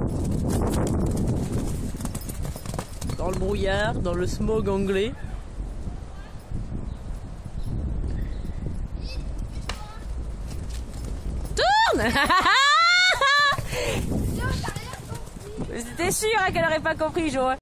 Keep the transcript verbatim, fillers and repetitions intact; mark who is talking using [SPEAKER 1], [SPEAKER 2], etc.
[SPEAKER 1] Dans le brouillard, dans le smog anglais. Tourne. J'étais sûre qu'elle aurait pas compris, Jo.